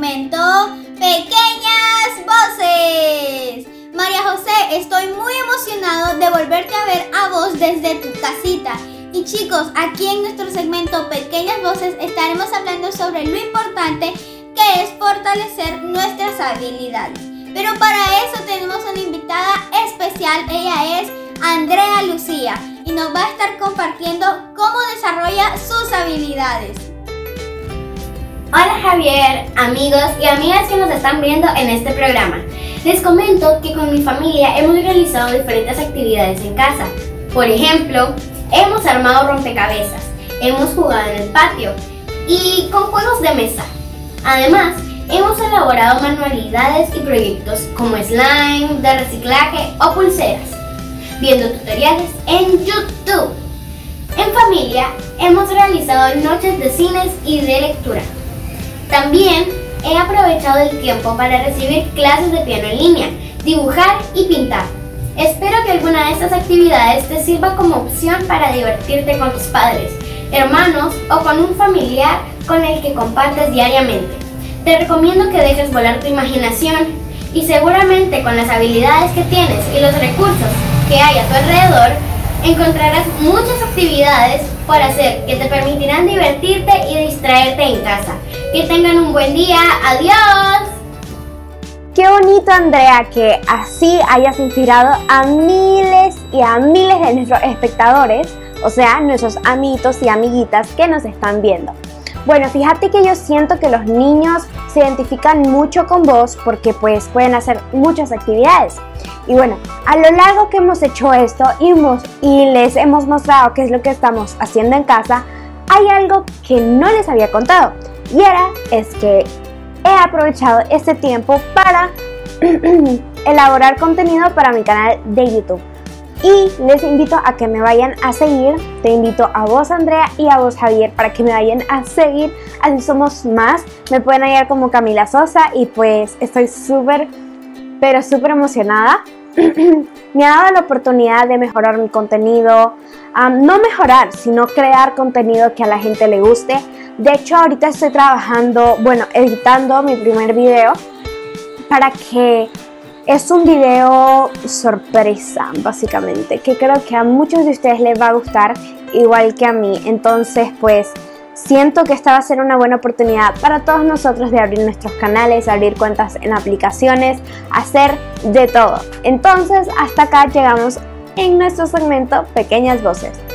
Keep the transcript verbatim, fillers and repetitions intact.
segmento Pequeñas Voces. María José, estoy muy emocionado de volverte a ver a vos desde tu casita. Y chicos, aquí en nuestro segmento Pequeñas Voces estaremos hablando sobre lo importante que es fortalecer nuestras habilidades. Pero para eso tenemos una invitada especial, ella es Andrea Lucía y nos va a estar compartiendo cómo desarrolla sus habilidades. Hola Javier, amigos y amigas que nos están viendo en este programa. Les comento que con mi familia hemos realizado diferentes actividades en casa. Por ejemplo, hemos armado rompecabezas, hemos jugado en el patio y con juegos de mesa. Además, hemos elaborado manualidades y proyectos como slime, de reciclaje o pulseras, viendo tutoriales en YouTube. En familia, hemos realizado noches de cines y de lectura. También he aprovechado el tiempo para recibir clases de piano en línea, dibujar y pintar. Espero que alguna de estas actividades te sirva como opción para divertirte con tus padres, hermanos o con un familiar con el que compartes diariamente. Te recomiendo que dejes volar tu imaginación y seguramente con las habilidades que tienes y los recursos que hay a tu alrededor, encontrarás muchas actividades por hacer que te permitirán divertirte y distraerte en casa. Que tengan un buen día. ¡Adiós! Qué bonito, Andrea, que así hayas inspirado a miles y a miles de nuestros espectadores, o sea, nuestros amiguitos y amiguitas que nos están viendo. Bueno, fíjate que yo siento que los niños se identifican mucho con vos porque pues pueden hacer muchas actividades. Y bueno, a lo largo que hemos hecho esto y, hemos, y les hemos mostrado qué es lo que estamos haciendo en casa, hay algo que no les había contado. Y era, es que he aprovechado este tiempo para elaborar contenido para mi canal de YouTube. Y les invito a que me vayan a seguir, te invito a vos Andrea y a vos Javier para que me vayan a seguir, así somos más, me pueden hallar como Camila Sosa y pues estoy súper, pero súper emocionada. Me ha dado la oportunidad de mejorar mi contenido, um, no mejorar, sino crear contenido que a la gente le guste. De hecho, ahorita estoy trabajando, bueno, editando mi primer video para que es un video sorpresa, básicamente, que creo que a muchos de ustedes les va a gustar, igual que a mí. Entonces, pues, siento que esta va a ser una buena oportunidad para todos nosotros de abrir nuestros canales, abrir cuentas en aplicaciones, hacer de todo. Entonces, hasta acá llegamos en nuestro segmento Pequeñas Voces.